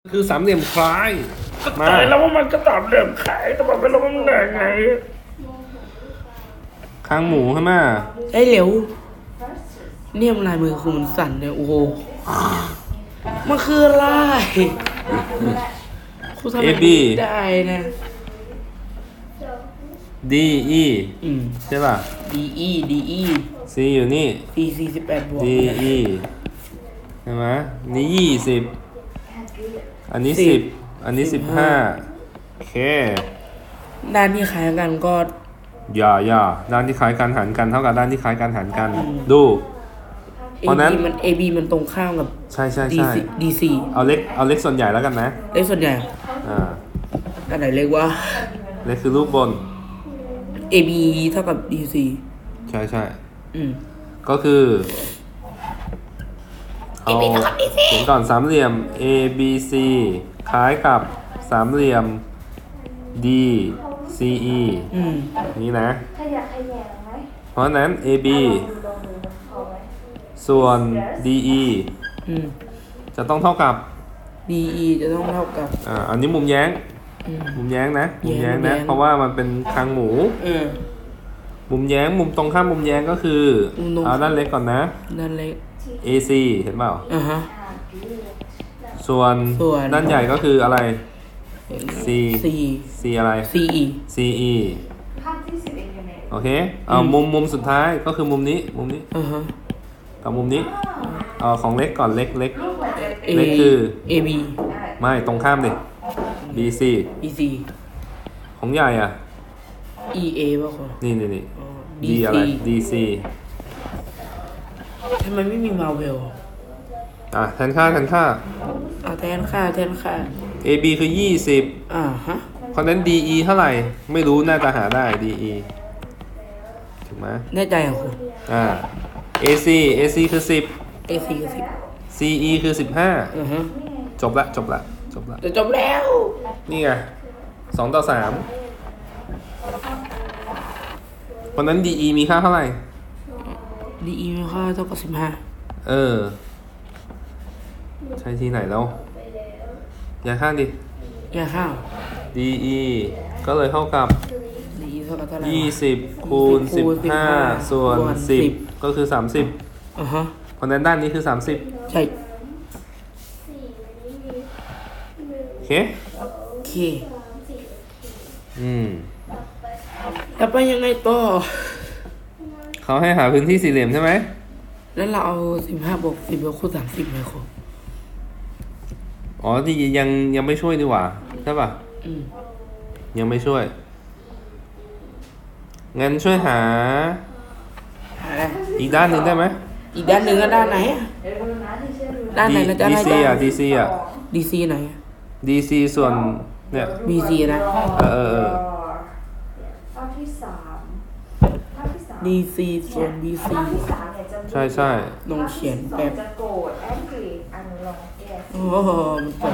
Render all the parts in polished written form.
คือสามเหลี่ยมคล้ายมาแต่แล้วว่ามันก็ตอบเรื่องขายแต่บอกไม่รู้ว่ามันได้ไงคางหมูใช่ไหมไอ้เหลวเนี่ยมันลายมือคือมันสั่นเนี่ยโอ้โหมันคืออะไรคุณทำอะไรได้นะ D E ใช่ป่ะ D E D E C อยู่นี่ C 48บวก D E ใช่ไหมนี่20อันนี้10อันนี้15โอเคด้านที่คล้ายกันก็อย่าด้านที่คล้ายกันหารกันเท่ากับด้านที่คล้ายกันหารกันดูเพราะนั้น AB มันตรงข้ามกับใช่ DC เอาเล็กส่วนใหญ่แล้วกันนะเล็กส่วนใหญ่อันไหนเล็กวะเล็กคือรูปบน AB เท่ากับ DC ใช่ก็คือเอาเขียนก่อนสามเหลี่ยม A B C คล้ายกับสามเหลี่ยม D C E นี่นะเพราะนั้น A B ส่วน D E จะต้องเท่ากับ D E จะต้องเท่ากับอันนี้มุมแย้งนะมุมแย้งนะเพราะว่ามันเป็นคางหมูมุมแย้งมุมตรงข้ามมุมแย้งก็คือเอาด้านเล็กก่อนนะด้านเล็ก AC เห็นเปล่าส่วนด้านใหญ่ก็คืออะไร C อะไร CE โอเคเอามุมสุดท้ายก็คือมุมนี้กับมุมนี้เอาของเล็กก่อนเล็กคือ AB ไม่ตรงข้ามดิ BC ของใหญ่อ่ะ EA ป่ะคุณนี่D อะไร DC ทำไมไม่มีมาเวลแทนค่าแทนค่า AB คือ20เพราะนั้น DE เท่าไหร่ไม่รู้น่าจะหาได้ DE ถูกไหมแน่ใจเหรอคุณ AC คือ10 AC คือ 10 CE คือ15จบละจะจบแล้วนี่ไง2:3เพราะนั้น DE มีค่าเท่าไหร่ DE มีค่าเท่ากับ15 ใช่ที่ไหนแล้วอย่าข้างดิอย่าข้าง DE ก็เลยเท่ากับ DE เท่ากับเท่าไหร่ 20คูณ15ส่วน10ก็คือ30เพราะนั้นด้านนี้คือ30 ใช่โอเคแล้วไปยังไงต่อเขาให้หาพื้นที่สี่เหลี่ยมใช่ไหมแล้วเราเอา15บวก10คูณ30ไหมครับที่ยังไม่ช่วยดีกว่าใช่ป่ะยังไม่ช่วยงั้นช่วยหาอีกด้านหนึ่งได้ไหมอีกด้านหนึ่งก็ด้านไหนด้านไหนเราจะให้ DC DC ไหน DC ส่วนเนี่ย BC นะDC ส่วน BC ใช่ลองเขียนแบบมันแบบ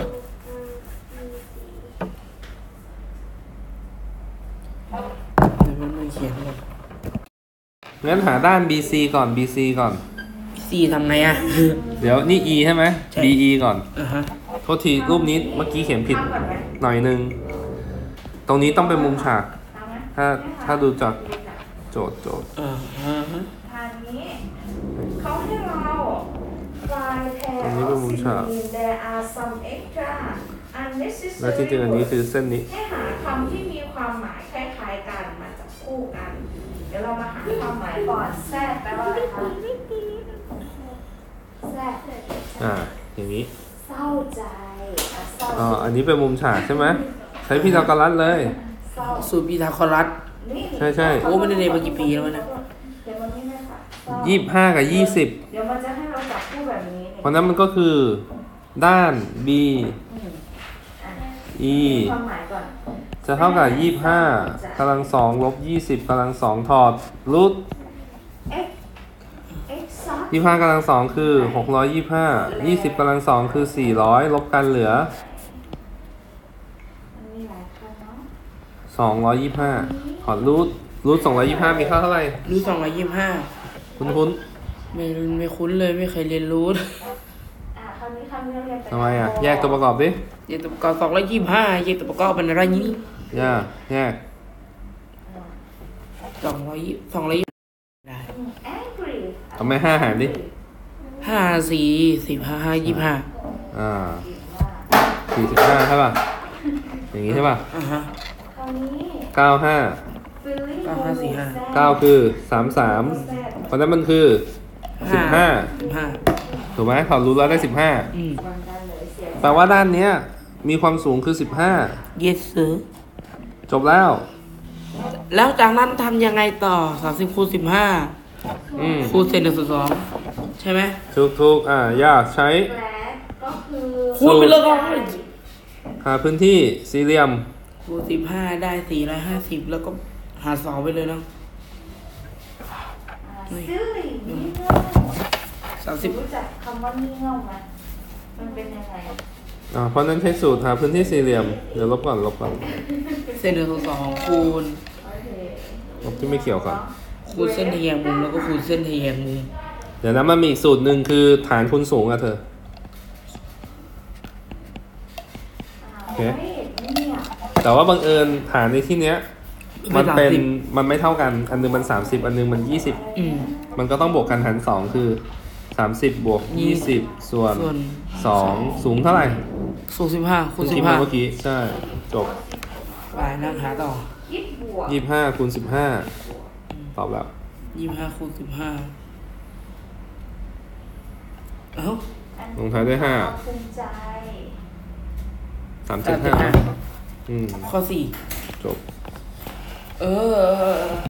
มันไม่เขียนแบบงั้นหาด้าน BC ก่อน BC ทำไงเดี๋ยวนี่ E ใช่ไหม BE ก่อนโทษทีรูปนี้เมื่อกี้เขียนผิดหน่อยนึงตรงนี้ต้องเป็นมุมฉากถ้าดูจากโจทย์ทางนี้เขาให้เราตรงนี้เป็นมุมฉากและที่จริงอันนี้คือเส้นนี้ให้หาคำที่มีความหมายคล้ายๆกันมาจับคู่กันเดี๋ยวเรามาหาความหมายก่อนแทรกแปลว่าอะไรคะแทรกอย่างนี้เศร้าใจอันนี้เป็นมุมฉากใช่ไหมใช้พีทาโกรัสเลยสูตรพีทาโกรัสใช่โอ้มันเรียนมากี่ปีแล้วนะ 25กับเดี๋ยวมันจะให้เราจับคู่แบบนี้เพราะนั้นมันก็คือด้าน B E จะเท่ากับ25กำลัง2ลบ20กำลัง2ถอดรูท25กำลัง2คือ625 20กำลัง2คือ400ลบกันเหลือ225ถอดรูท225มีค่าเท่าไหร่รูท225 คุ้นไม่คุ้นเลยไม่เคยเรียนรูททำไมแยกตัวประกอบดิเหยียดตัวประกอบ225เหยียดตัวประกอบเป็นอะไรนี้ยากแยก 200ได้ angry เอาไม่5หารดิ 5 4 10 5 5 25 อ่า45ใช่ป่ะ อย่างงี้ใช่ป่ะอ่าฮะคราวนี้ 95 feeling 95 9คือ33เพราะนั้นมันคือ15ถูกไหมถอดรูทแล้วได้15แปลว่าด้านเนี้ยมีความสูงคือ yes sir จบแล้วแล้วจากนั้นทำยังไงต่อ30คูณ15คูณเศษ1/2ใช่ไหมถูกอยากใช้ก็คือคูณไปเลยก่อนหาพื้นที่สี่เหลี่ยมคูณ15ได้450แล้วก็หาร2ไปเลยเนาะ silly งี่เง่า 30 รู้จักคำว่างี่เง่าไหมมันเป็นยังไงเพราะนั้นใช้สูตรหาพื้นที่สี่เหลี่ยมเดี๋ยวลบก่อนเศษ1/2คูณโอเคลบที่ไม่เกี่ยวก่อนคูณเส้นทะแยงมุมแล้วก็คูณเส้นทะแยงมุมเดี๋ยวนะมันมีอีกสูตรหนึ่งคือฐานคูณสูงเธอโอเคแต่ว่าบังเอิญฐานในที่เนี้ยมันไม่เท่ากันอันนึงมัน30อันนึงมัน20มันก็ต้องบวกกันหาร2คือ30บวก20ส่วน2สูงเท่าไหร่สูง15คูณคิดมาเมื่อกี้ใช่จบไปนั่งหาต่อ 25คูณ15ตอบแล้ว 25คูณ15เอ้าลงท้ายด้วย5 3.5 ข้อ4 จบ